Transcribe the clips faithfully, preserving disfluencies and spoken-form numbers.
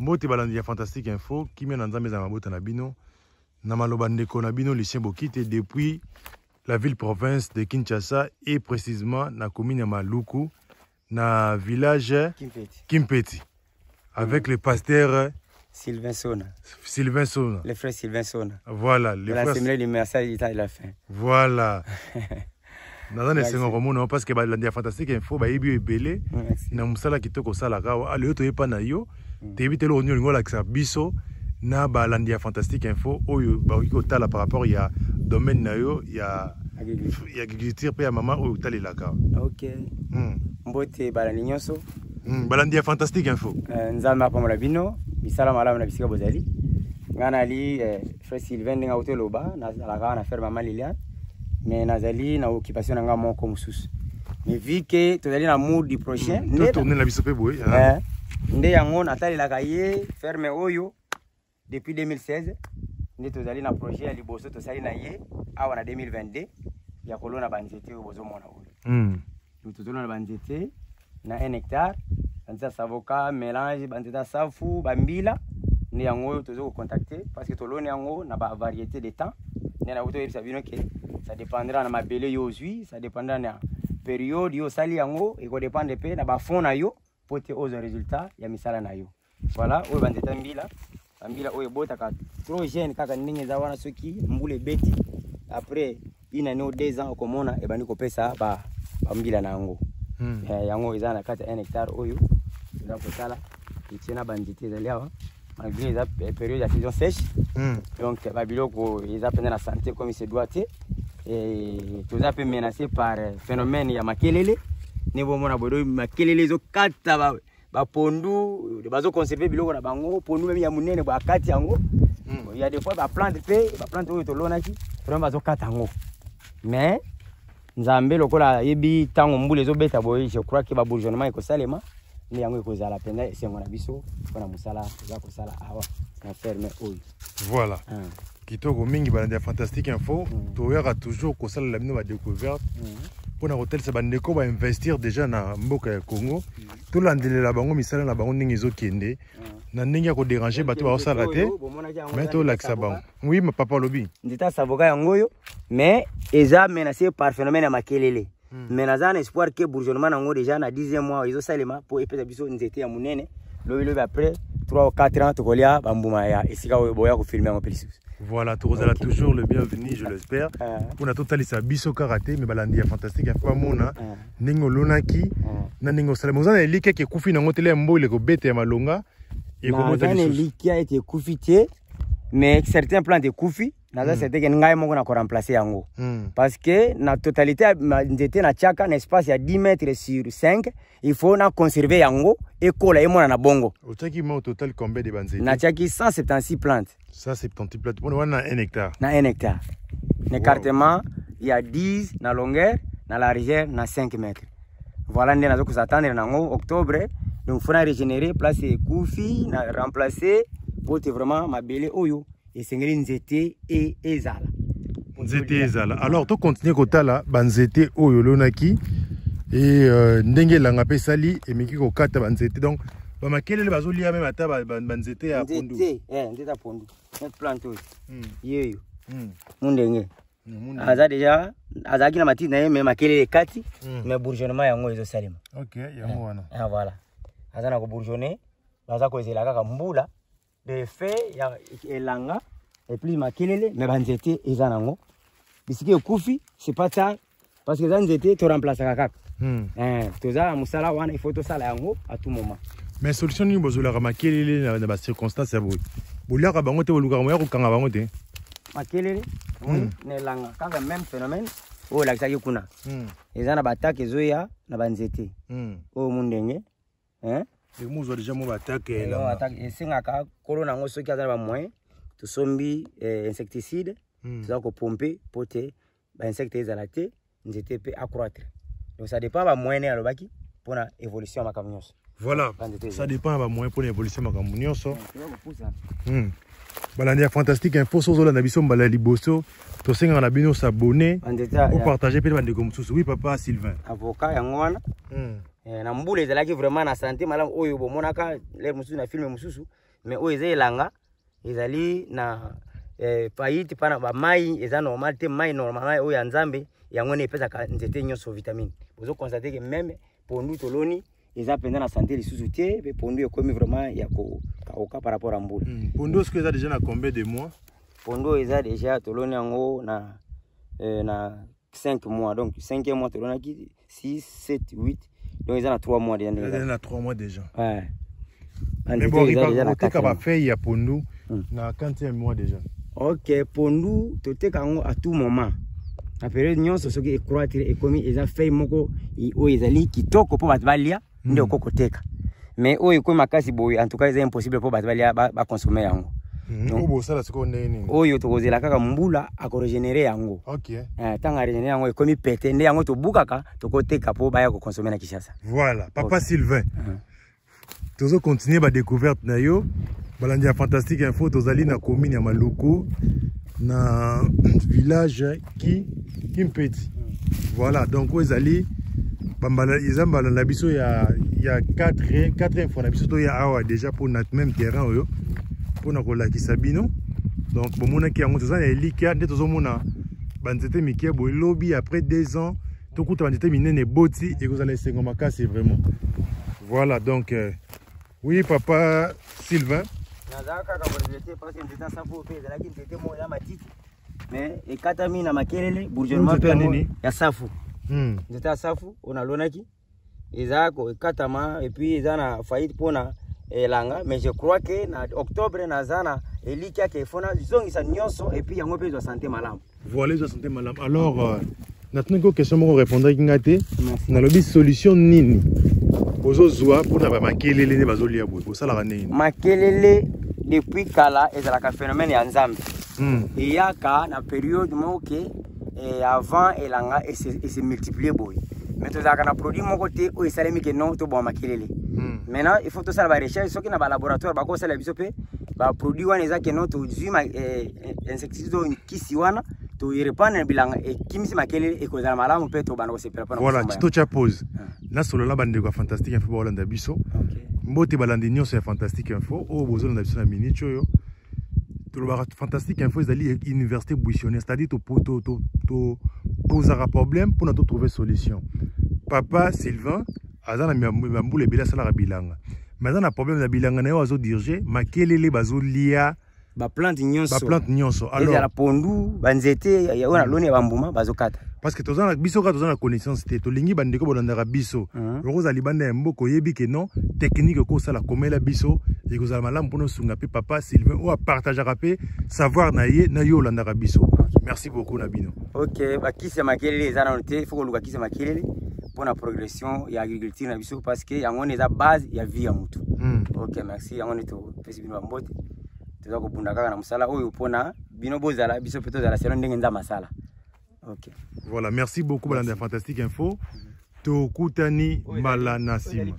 Mbote balandi ya Fantastique Info kimia na nzambe za mabota na bino na maloba ndeko na bino Lucien Bokite depuis la ville province de Kinshasa et précisément na commune ya Maluku na village Kimpeti, Kimpeti avec mmh. le pasteur Sylvain Sona. Sylvain Sona. Le frère Sylvain Sona. Voilà, le frère. La semaine du message il a fin. Voilà. Dans les secondes romans parce que balandi ya Fantastique Info ba yebi ebele na musala kitoko sala ka ale yo to yepa na yo te éviter le onyo ngola ka biso na balandi ya Fantastique Info oyo ba ko tala par rapport ya domaine na yo ya ya agriculture pe ya mama oyo talela ka. OK. Mbote balandi nyonso. Balandi ya Fantastique Info. Nzamba pa mola bino misala malamu na bisika bozali. Ngana li frère Sylvain nga otoloba na la ka na faire mama Liliane. Mais nazali na occupation nga moko mususu. Mais vu que tozali na mood du prochain, mm. ne tourner la biso pe boy. Eh. Nde yango natali la kaye ferme oyo depuis deux mille seize. Nde tozali na projet ya liboso tosali na ye awa na deux mille vingt-deux ya kolona banzete oyo bozo mona oyo. Mm. Nous tozona banzete na un hectare, banzete savoka, mélange banzete safu, bambila. Nde yango oyo tozo ko contacter parce que tolone yango na ba variété de temps. Ne na auto yebisa bino ke ça dépendra na mabele yo zui, ça dépendra na période yo sali yango et ko dépendre pe na ba fond na yo pote aux résultats ya misala na yo. Voilà, oyo banzeta mbila, mbila oyo bota ka trop jeune kaka ndenge za wana soki mbule beti après une année ou deux ans komona e bani ko pesa ba ba mbila na yango. Mm. Eh, yango eza na kata un hectare oyo za ko sala itina banzete za liawa. Malgré la période de saison sèche, mm. donc ils appellent la santé comme il se doit. Et tout ça peut menacer par phénomène il y a makelele. Niveau mon abodo makelele zo kata ba pondu, bazo conserver biloko na bango, pondu même ya munene ba kati yango. Il y a des fois ba plante pe, ba plante oyo to lona ki, vraiment bazo kata yango. Mais nzambe lokola yebi tango mbule zo beta boy, je crois que ba bourgeonnement eko salema. Ni yango ko zala penda esengo na biso kona musala za ko sala awa na ferme oyo. Voilà. Mm. Kitoko mingi balandi ya Fantastique Info mm. to yaka toujours ko sala la bino ba découverte. Mm. Pona hotel se bandeko ba investir déjà na mboka ya Congo. Mm. To landelela bango misala na bango ndenge ezokende. Mm. Na ndenge ya ko déranger bato ba osala te. Mais to laksa bango. Oui, ma papa lobi. Ndita savoka yango yo mais eza menacé par phénomène ya makelele. Mm. Mais nazana espoir que bourgeonnement nango déjà na dixième mois ils ont salema pour epesa biso nzete ya munene lobi lobi après trois ou quatre ans tokolia bambuma ya esika oyo boya ko filmer en plus. Voilà, tu okay. toujours le bienvenu, je l'espère. On a totalement sa biso karaté mais balandi ya Fantastique Info mona ningo lonaki na ningo salema uzana elike ke kufi nango tele mbo ile ko bete ya malonga et ko mota biso. Elike a été kufité mais certains plants de kufi naza c'était que ngai moko na ko remplacer yango parce que na totalité ndete na chaka na espace ya dix mètres sur cinq il faut na conserver yango et kola emona na bongo otaki mo total combien de banzete na chaki cent soixante-six plantes cent soixante-six plantes on a un hectare na un hectare l'écartement il y a dix na longueur na largeur na cinq mètres voilà ndé nazo ko s'attendre nango octobre donc faut na régénérer place kufi na remplacer pour vraiment mabele oyo et sengeli nzete et ezala nzete ezala alors to continuer kotala banzete oyo lonaki et euh, ndenge langa pe sali et miki ko kata banzete donc ba makelele bazolia même ata banzete ya pondu nzete eh nzete ya pondu cette plante oyo yeyo mundenge aza déjà azaki na matiti na ye mais makelele kati mais bourgeonnement yango ezo salima. OK yango wana ah voilà aza na ko bourgeonner baza ko ezela kaka mbula de fait ya elanga et plus makelele mais banzete eza nango bisiki ekufi c'est pas ça parce que banzete to remplacer kaka hmm. eh toza musala wana il faut to sala yango à tout moment mais solution ni bozola makelele na ba circonstances ya boy bolaka bango te boluka mo ya ko kanga bango te makelele oui ne langa kanga même phénomène o la kisaki kuna eza na batake zoya na banzete o mundenge hein et moi je déjà mo batake là attaque et singaka kolona ngo soki azana ba moyen to sombi insecticide tu ko pomper pote ba insectes ezalate nzete pe accroître donc ça dépend ba moyen ya lobaki pour la évolution ma kamnyos. Voilà, ça dépend ba moyen pour l'évolution ma kamnyos. Hmm. Balandi ya Fantastique Info so zo na biso mbala liboso to senga na bino s'abonner ou partager pe bande comme tout. Oui papa Sylvain. Avocat ya ngwana. Hmm. Eh na mbule ezalaki vraiment na santé malam oyo bomonaka les mususu na film mususu mais oyo eza elanga ezali na eh, faillite pana ba mai eza normal te mai normal oyo ya nzambe yango ne epesaka nzete nyonso vitamine bozo constater que même pondu toloni eza penza na santé lisusu te pe pondu ekomi vraiment ya ko kauka par rapport à mbula. Mm. Pondu est-ce que eza déjà na combien de mois? Pondu eza déjà toloni yango na euh, na cinq mois, donc cinquième mois toloni ki six sept huit, donc ils ont trois mois déjà. Ils ont trois mois déjà. Ouais. Mais bon, il va peut-être va faire ya pondu na quinzième mois déjà. OK, pondu tote kango à tout moment. La période nyonso soki ekroître ekomi eza feuille moko o ezali kitoko po bat balia ndio kokoteka. Mais o ekomi makasi boy en tout cas c'est impossible po bat balia ba consommer yango. Donc bo sala siko nini? Oyo tokozela kaka mbula ako régénérer yango. OK. Eh tanga régénérer yango ekomi pété nde yango to bukaka to koteka po ba ya ko consommer na Kinshasa. Voilà, papa okay. Sylvain. Uh -huh. Tozo continuer ba découverte na yo. Balandi ya fantastique info tozali na commune ya Maluku na village qui Kimpeti. Voilà, donc aux ali bambala izambala na biso ya ya quatre quatre info na biso to ya awa déjà pour notre même terrain oyo pour na kola kisabino. Donc bomona ki yango tozana elika nde tozomona banzete mikie bo lobby après deux ans to kuta banzete minene boti et kozala esengo makasi vraiment. Voilà donc euh, oui papa Sylvain. Nazaka ka bonne parce que ndeta sapo pe ezalaki ndete mo ya matiti. Mais ekatami na makelele bourgeoisement pe nini ya safu. Hmm. Ndeta safu ona lonaki ezako ekatama et puis ezana faillite pona elanga mais je crois que na octobre nazana elika ke fona zongisa nyonso et puis yango pe zo santé malamu. Voilà zo santé malamu. Alors euh, maintenant ko question moko répondre ki ngate na lobi solution nini ozozwa pona ba makelele ne bazolia boye ko sala nini makelele depuis kala ezalaka phénomène ya nzambe. Mm. Et yaka na période moke et avant elanga et se, et se multiplier boy. Mais tout ça na produit mon côté o esalemi ke non to bon makelele. Mm. Maintenant il faut tout ça la recherche soki na ba laboratoire ba ko sala biso pe ba produit wana ezake non to zuma insecticide kisi wana to répandre bilanga et kimisi makelele e ko za malamu pe to bana ko sepela pa. Voilà, tu te pose. Na solo la bande ko fantastique info bolanda biso. OK. Mbote balandi nyonso ya fantastique info o bozo na biso na minute oyo. Tout le fantastique info ezali université buissonnière, c'est-à-dire to to to to poser un problème pour nous trouver solution. Papa Sylvain azana mbule bila sala bilanga. Mais azana problème na bilanga na yo azo dirger makelele bazo lia ba plante nyonso. Ba plante nyonso. Alors la pondu banzete ya ona loni ya bambuma bazo kata. Parce que tozana biso ka tozana connaissance te to lingi bandeko bolanda biso. Roza libanda ya mboko yebi ke non technique ko sala komela biso et ko sala malamu pono sunga pe papa Sylvain ou à partager rapé savoir na ye na yo landa biso. Merci beaucoup Nabino. OK, ba kisi makelele ezana noté faut ko luka kisi makelele pour la progression ya agriculture na biso parce que yango neza base ya vie ya mutu. Mm. OK, merci yango neto pesi bino mbote. Toza ko bunda kaka na musala oyo pona bino bozala biso peto za la selon ndenge nza masala. OK. Voilà, merci beaucoup Balanda Fantastique Info. To kutani malana sima.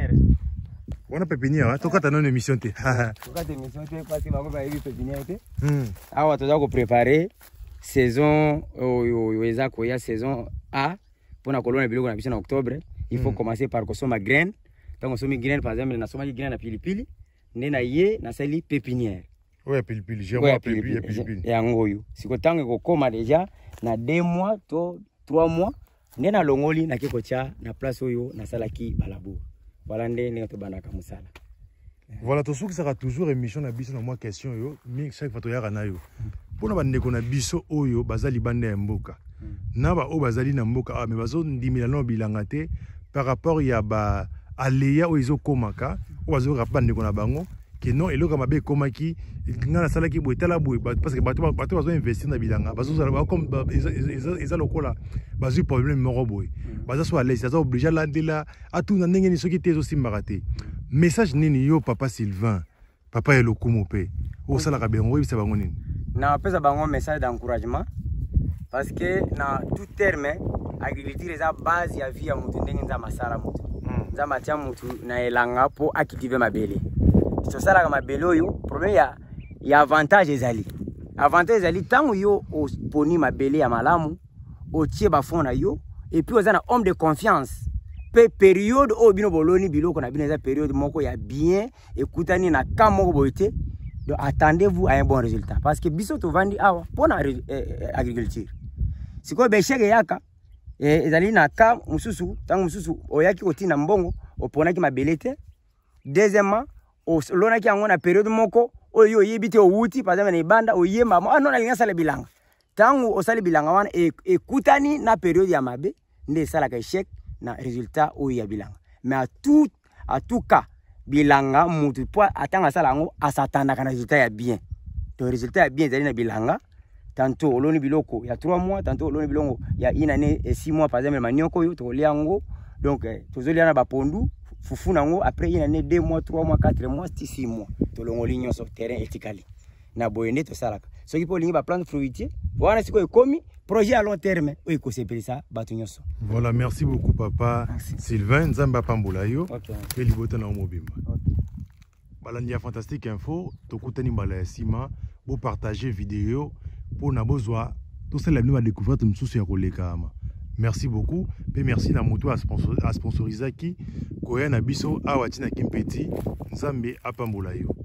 On a pépinière, hein? Toka tano émission te. Toka émission te parce que bako ba yebi pépinière te. Hmm. Awa toza ko préparer saison oyo eza ko ya saison A pour na kolona biloko na biso na octobre. Il faut commencer par kosoma graine. Donc kosoma graine par exemple na soma graine na pilipili, ndena ye na sali pépinière. Ouais, pilipili, j'ai moi pilipili, pilipili. Et angoyo. Siko tango ko koma déjà na deux mois to trois mois ndena longoli na kiko cha na place oyo na salaki balabo. Voilà ndene to banaka musala. Voilà, to souki sera toujours émission na biso na moi question yo, mi chaque fois to yaka na yo. Pona bandeko na biso oyo bazali bande ya mboka. Na ba o bazali na mboka ah mais bazo ndimila no bilanga te par rapport ya ba aleya o izo komaka o bazo rapa ndeko na bango que non eloko mabe komaki ngana sala ki boitala boy parce que bato bato bazo investir na bilanga bazo sala comme eza lokola bazo problème moko boy bazo so aller ça obligé landela atuna ndenge ni soki tezo simbaka te message nini yo papa Sylvain papa elokumo pe o sala ka bengo bisa bango nini na pesa bango message d'encouragement parce que na tout terme agriculture eza base ya vie ya mutu ndenge nza masala mutu nza matia mutu na elanga po activer mabele so sala ka mabele oyo problème ya ya avantage ezali avantage ezali tango yo o poni mabele ya malamu o tie ba fond na yo et puis ozana homme de confiance pe période o bino boloni biloko na bino eza période moko ya bien ekutani na ka moko boyete. Donc attendez-vous à un bon résultat parce que biso to vandi awa pona eh, eh, agriculture. Siko beshege yaka eh, ezali na ka mususu tangu mususu oyaki otina mbongo oponaki mabelete. Deuxièmement olonaki yango na période moko oyo yebite outi par exemple na ibanda oyemba ah non alinga sala bilanga. Tangu osali bilanga wana ekutani na période ya mabe nde sala ka échec na résultat oyo ya bilanga. Mais à tout à tout cas bilanga mutu po atanga sala ngo asatanda kana résultat ya bien. To résultat ya bien ezali na bilanga. Tantôt oloni biloko il y a trois mois, tantôt oloni biloko il y a une année et six mois par exemple manioko yo to liango. Donc tozolia na ba pondu fufu nango après une année deux mois, trois mois, quatre mois, six mois. To longoli nyonso terrain etikali. Na boyende to salaka. Ce qui peut lingi ba plante fruitier, voilà siko ekomi projet à long terme o ekosepeli ça batu nyonso. Voilà, merci beaucoup papa. Merci. Sylvain Nzamba Pambola yo. OK. Et libota na mobimba. OK. Balandia Fantastique Info, to kutani mbala ya sima, bo partager vidéo pour na bozwa tout ça la nous va découvrir tout msusu ya koleka ama. Merci beaucoup. Et merci na moto à sponsor à sponsoriser qui Koya na biso awatina kimpeti Nzambe apambola yo.